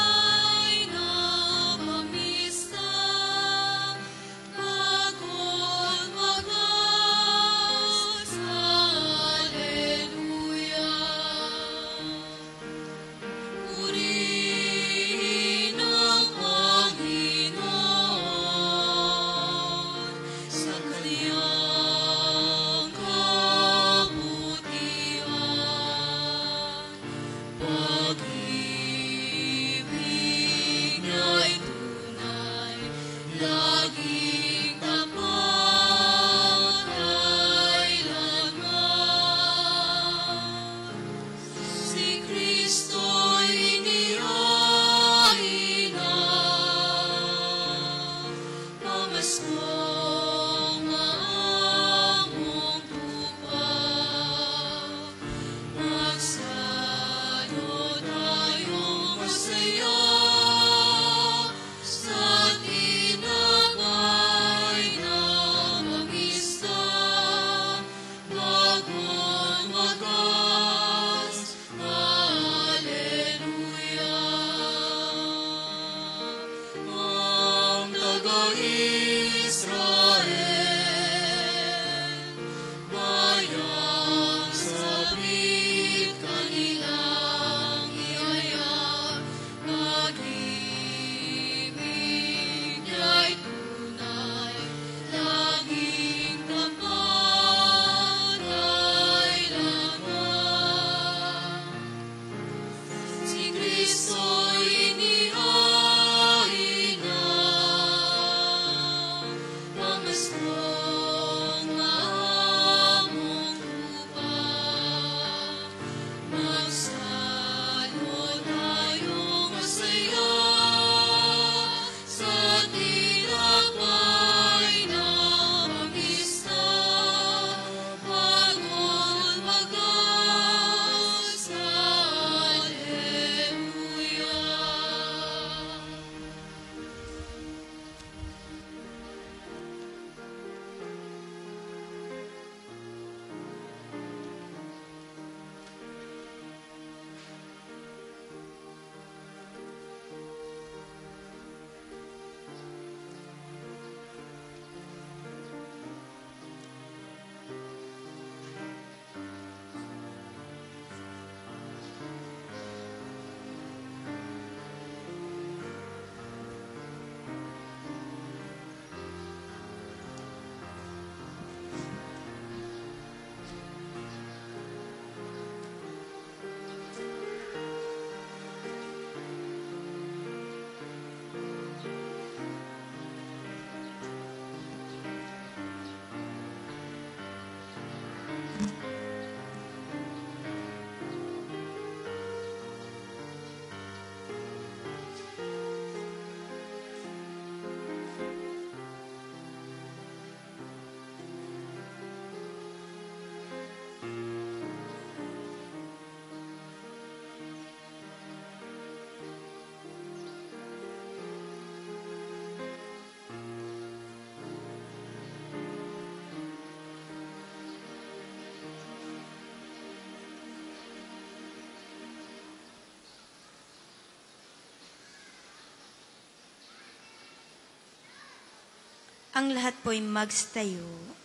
Ang lahat po'y magstayo.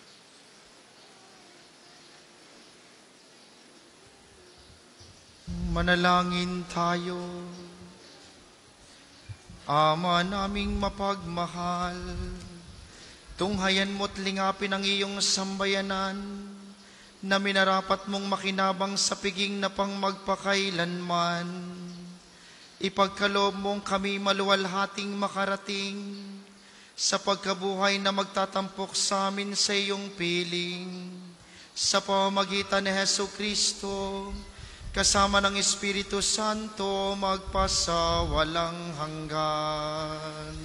Manalangin tayo. Ama naming mapagmahal, tunghayan mo't lingapin ang iyong sambayanan, na minarapat mong makinabang sa piging na pang magpakailanman. Ipagkaloob mong kami maluwalhating makarating sa pagkabuhay na magtatampok sa amin sa iyong piling. Sa pamamagitan ni Hesu Kristo, kasama ng Espiritu Santo, magpasawalang hanggan.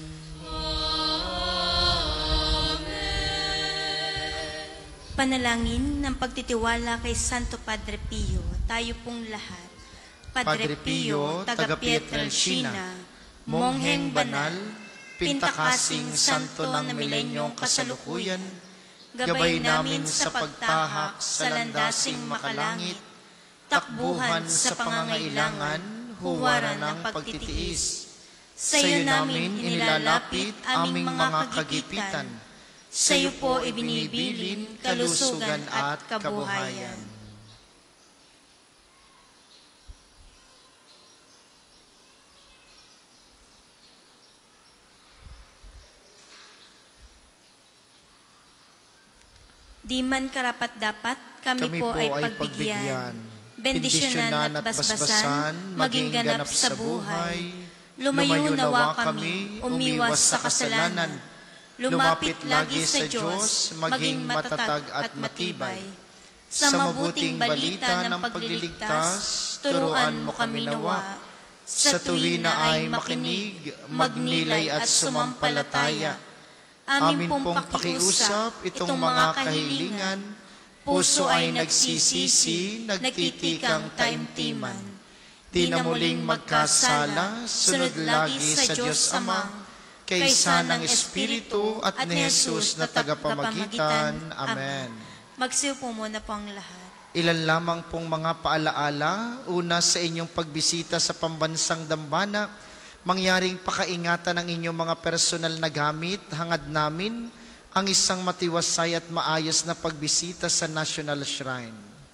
Panalangin ng pagtitiwala kay Santo Padre Pio, tayo pong lahat. Padre Pio, taga Pietrelcina, mongheng banal, pintakasing santo ng milenyong kasalukuyan, gabay namin sa pagtahak sa landasing makalangit, takbuhan sa pangangailangan, huwaran ng pagtitiis. Sa iyo namin inilalapit aming mga kagipitan. Sa iyo po ibinibilin kalusugan at kabuhayan. Di man karapat-dapat, kami po ay pagbigyan. Bendisyonan at basbasan, maging ganap sa buhay. Lumayo nawa kami, umiwas sa kasalanan. Lumapit lagi sa Diyos, maging matatag at matibay. Sa mabuting balita ng pagliligtas, turuan mo kami nawa. Sa tuwina ay makinig, magnilay at sumampalataya. Amin pong pakiusap itong mga kahilingan, puso ay nagsisisi, nagtitikang taimtiman. Di na muling magkasala, sunod lagi sa Diyos Ama, kaysa ng Espiritu at ni Jesus na tagapamagitan. Amen. Magsiupo muna po ang lahat. Ilan lamang pong mga paalaala, una sa inyong pagbisita sa pambansang dambana, mangyaring pakaingatan ng inyong mga personal na gamit, hangad namin ang isang matiwasay at maayos na pagbisita sa National Shrine.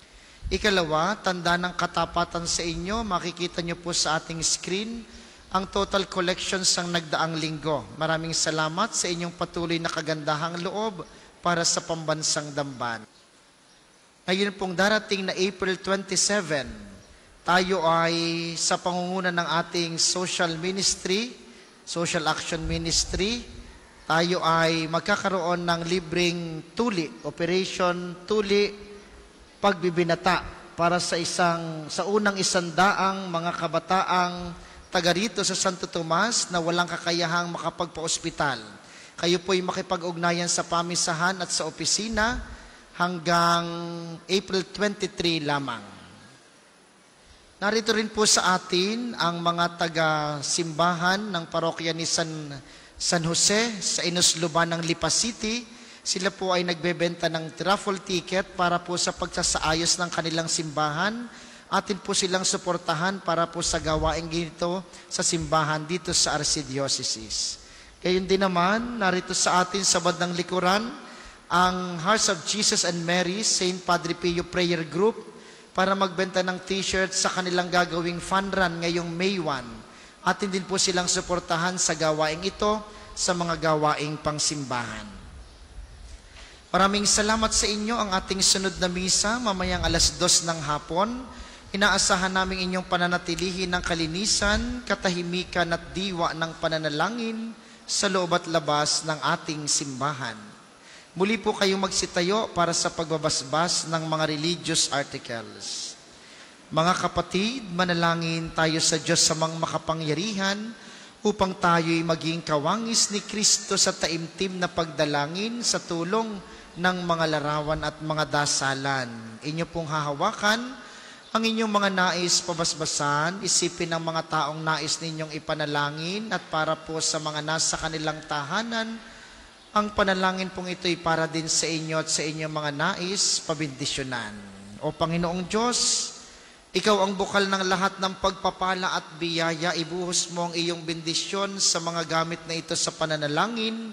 Ikalawa, tanda ng katapatan sa inyo, makikita nyo po sa ating screen ang total collections ng nagdaang linggo. Maraming salamat sa inyong patuloy na kagandahang loob para sa pambansang Damban. Ngayon pong darating na April 27, tayo ay sa pangunguna ng ating social ministry, social action ministry, tayo ay magkakaroon ng libreng tuli, Operation Tuli Pagbibinata para sa unang 100 mga kabataang taga rito sa Santo Tomas na walang kakayahang makapagpa-ospital. Kayo po'y makipag-ugnayan sa pamisahan at sa opisina hanggang April 23 lamang. Narito rin po sa atin ang mga taga-simbahan ng parokya ni San Jose sa Inusluban ng Lipa City. Sila po ay nagbebenta ng raffle ticket para po sa pagsasaayos ng kanilang simbahan. Atin po silang suportahan para po sa gawaing ginito sa simbahan dito sa Archdiocese. Gayon din naman, narito sa atin sa bandang likuran, ang Hearts of Jesus and Mary, St. Padre Pio Prayer Group, para magbenta ng t-shirt sa kanilang gagawing fun run ngayong May 1. Atin din po silang suportahan sa gawaing ito sa mga gawaing pangsimbahan. Maraming salamat sa inyo. Ang ating sunod na misa, mamayang 2:00 ng hapon, inaasahan namin inyong pananatilihin ng kalinisan, katahimikan at diwa ng pananalangin sa loob at labas ng ating simbahan. Muli po kayong magsitayo para sa pagbabasbas ng mga religious articles. Mga kapatid, manalangin tayo sa Diyos samang makapangyarihan upang tayo'y maging kawangis ni Kristo sa taimtim na pagdalangin sa tulong ng mga larawan at mga dasalan. Inyo pong hahawakan ang inyong mga nais pabasbasan, isipin ng mga taong nais ninyong ipanalangin at para po sa mga nasa kanilang tahanan, ang panalangin pong ito'y para din sa inyo at sa inyong mga nais pabindisyonan. O Panginoong Diyos, Ikaw ang bukal ng lahat ng pagpapala at biyaya, ibuhos mo ang iyong bendisyon sa mga gamit na ito sa pananalangin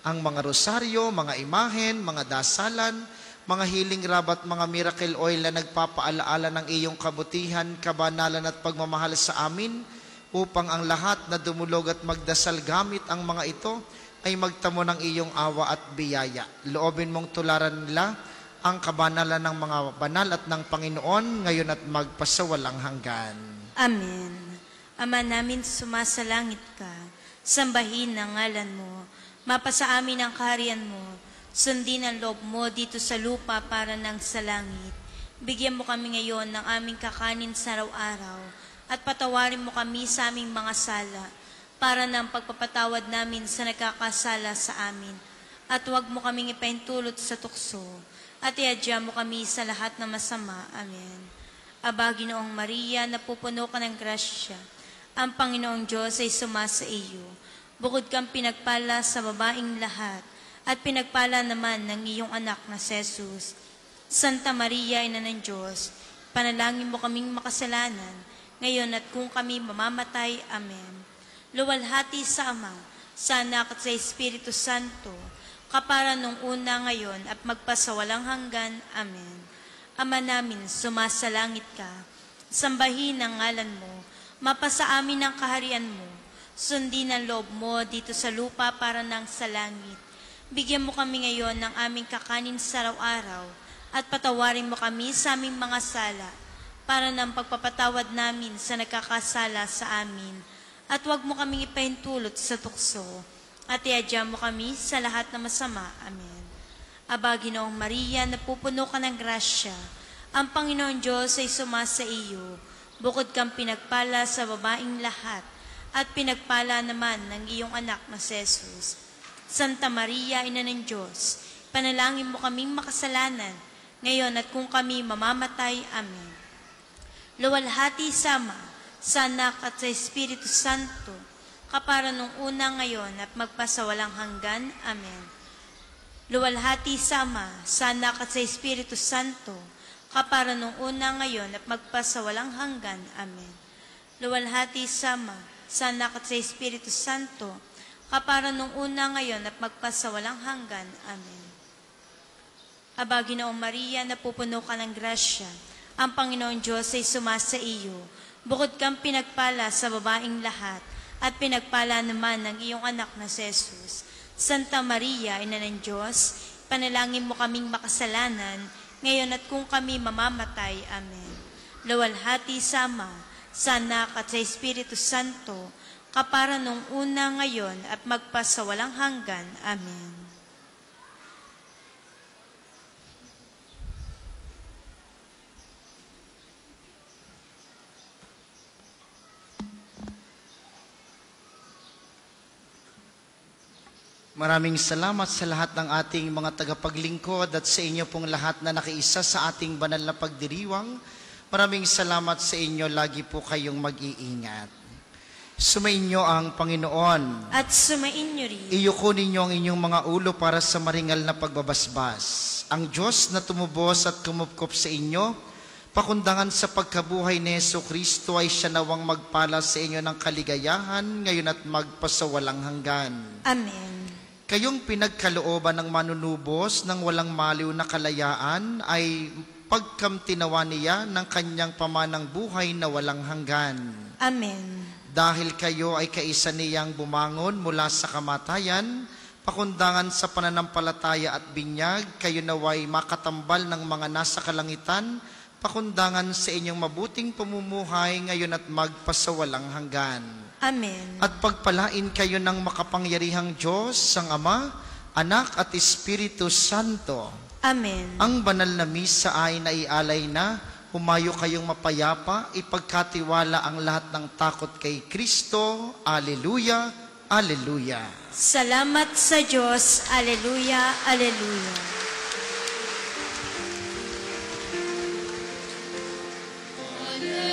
ang mga rosaryo, mga imahen, mga dasalan, mga healing rub at mga miracle oil na nagpapaalaala ng iyong kabutihan, kabanalan at pagmamahal sa amin, upang ang lahat na dumulog at magdasal gamit ang mga ito ay magtamo ng iyong awa at biyaya. Loobin mong tularan nila ang kabanalan ng mga banal at ng Panginoon ngayon at magpasawalang hanggan. Amen. Ama namin, sumasalangit ka, sambahin ang ngalan mo, mapasa amin ang kaharian mo, sundin ang loob mo dito sa lupa para ng sa langit. Bigyan mo kami ngayon ng aming kakanin sa araw-araw, at patawarin mo kami sa aming mga sala, para ng pagpapatawad namin sa nagkakasala sa amin. At huwag mo kaming ipaintulot sa tukso, at iadya mo kami sa lahat ng masama. Amen. Aba, Ginoong Maria, napupuno ka ng grasya, ang Panginoong Diyos ay sumasa iyo. Bukod kang pinagpala sa babaing lahat, at pinagpala naman ng iyong anak na si Jesus. Santa Maria, Ina ng Diyos, panalangin mo kaming makasalanan, ngayon at kung kami mamamatay. Amen. Luwalhati sa Ama, sa Anak at sa Espiritu Santo, kapara nung una ngayon at magpasawalang hanggan. Amen. Ama namin, sumasalangit ka, sambahin ang ngalan mo, mapasa amin ang kaharian mo, sundin ang loob mo dito sa lupa para ng sa langit. Bigyan mo kami ngayon ng aming kakanin sa araw-araw, at patawarin mo kami sa aming mga sala, para ng pagpapatawad namin sa nagkakasala sa amin. At huwag mo kaming ipahintulot sa tukso, at iadya mo kami sa lahat ng masama. Amen. Aba, Ginoong Maria, napupuno ka ng grasya, ang Panginoon Diyos ay sumasa iyo. Bukod kang pinagpala sa babaing lahat, at pinagpala naman ng iyong anak na si Jesus. Santa Maria, Ina ng Diyos, panalangin mo kaming makasalanan, ngayon at kung kami mamamatay. Amen. Luwalhati sa Ama, sa Anak at sa Espiritu Santo, kapara nung una ngayon at magpasawalang hanggan. Amen. Luwalhati sa Ama, sa Anak at sa Espiritu Santo, kapara nung una ngayon at magpasawalang hanggan. Amen. Luwalhati sa Ama, sa Anak at sa Espiritu Santo, kapara nung una ngayon at magpasawalang hanggan. Amen. Aba, Ginoong Maria, napupuno ka ng grasya, ang Panginoong Diyos ay sumasa iyo. Bukod kang pinagpala sa babaing lahat, at pinagpala naman ng iyong anak na si Jesus. Santa Maria, Ina ng Diyos, panalangin mo kaming makasalanan, ngayon at kung kami mamamatay. Amen. Luwalhati sa Ama, sa Anak at sa Espiritu Santo, kapara nung una ngayon at magpasawalang hanggan. Amen. Maraming salamat sa lahat ng ating mga tagapaglingkod at sa inyo pong lahat na nakiisa sa ating banal na pagdiriwang. Maraming salamat sa inyo, lagi po kayong mag-iingat. Sumainyo ang Panginoon. At sumainyo rin. Iyuko ninyo ang inyong mga ulo para sa maringal na pagbabasbas. Ang Diyos na tumubos at kumupkop sa inyo, pakundangan sa pagkabuhay ni Jesucristo ay siya nawang magpala sa inyo ng kaligayahan ngayon at magpasawalang hanggan. Amen. Kayong pinagkalooban ng manunubos ng walang maliw na kalayaan ay pagkamtinawa niya ng kanyang pamanang buhay na walang hanggan. Amen. Dahil kayo ay kaisa niyang bumangon mula sa kamatayan, pakundangan sa pananampalataya at binyag, kayo naway makatambal ng mga nasa kalangitan, pakundangan sa inyong mabuting pamumuhay ngayon at magpasawalang hanggan. Amen. At pagpalain kayo ng makapangyarihang Diyos, ang Ama, Anak at Espiritu Santo. Amen. Ang banal na misa ay naialay na, humayo kayong mapayapa, ipagkatiwala ang lahat ng takot kay Kristo. Alleluia, Alleluia. Salamat sa Diyos. Alleluia, Alleluia. Alleluia.